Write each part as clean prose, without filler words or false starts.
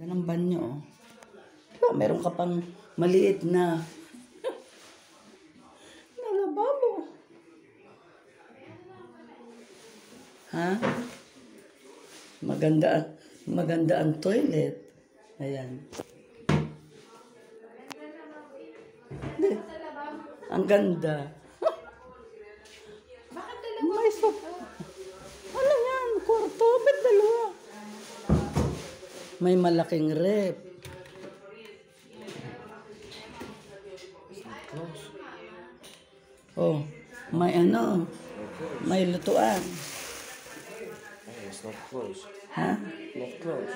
Yan ang banyo, oh. Diba, meron ka pang maliit na lababo. Ha? Maganda ang toilet. Ayan. Ang ganda. Bakit dalawa? May sofa. Ano yan? Kwarto? Ba't dalawa? May malaking rep. Oh, may ano? May lutuan. It's not close. Ha? Not close.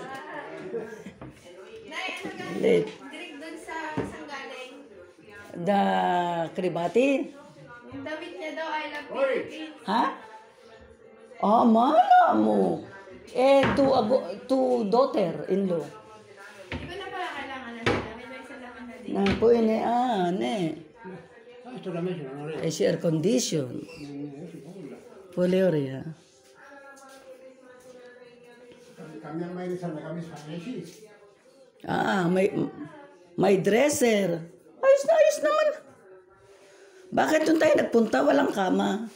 Nay, ano yung Late. direct dun sa sanggaling? Da Kribati? Yung damit niya daw, I love Philippines. Ha? Ah, mala mo. To daughter-in-law. Di ba na pala kailangan na sila? May isang laman na din. Na po ini ne. Si air condition. Poleoria. Ah, may dresser. Ayos na ayos naman. Bakit doon tayo nagpunta? Walang kama.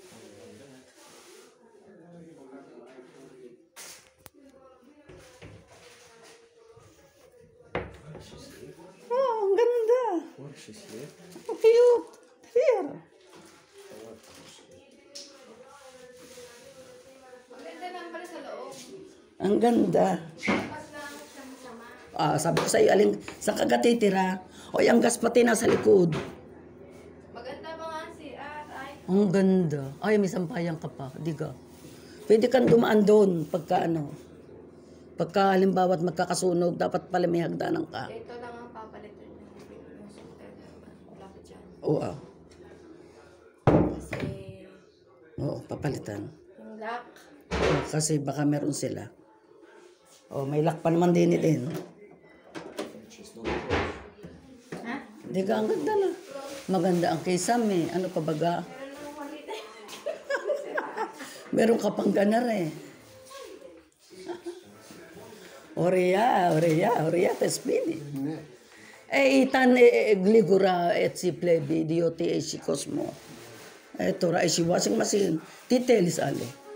Oh, ang ganda. Where is she sleep? Cute. Here. Maganda lang pala sa loob. Ang ganda. Mas lang siya masama. Ah, sabi ko sa iyo, aling saan ka gatitira? O, ang gas pati nasa likod. Maganda pa nga si Ay. Ang ganda. Ay, may sampayan ka pa. Di ka. Pwede kang dumaan doon pagka ano. Pagka halimbawa at magkakasunog, dapat pala may hagdanan ka. Ito lang ang papalitan niya. Yung super. Lapit dyan. Oo. Kasi Oo, papalitan. yung lock. Oo, kasi baka meron sila. Oh, may lock pa naman din. She's not close. Ha? Di ka, ang ganda na. Maganda ang kisame. Ano pa baga? Meron naman maliit. Meron ka pang ganar eh. Oria, tespini. Itan gligura et si plebi, dioti e si Cosmo. Eto ra, si washing machine. Titelis ale.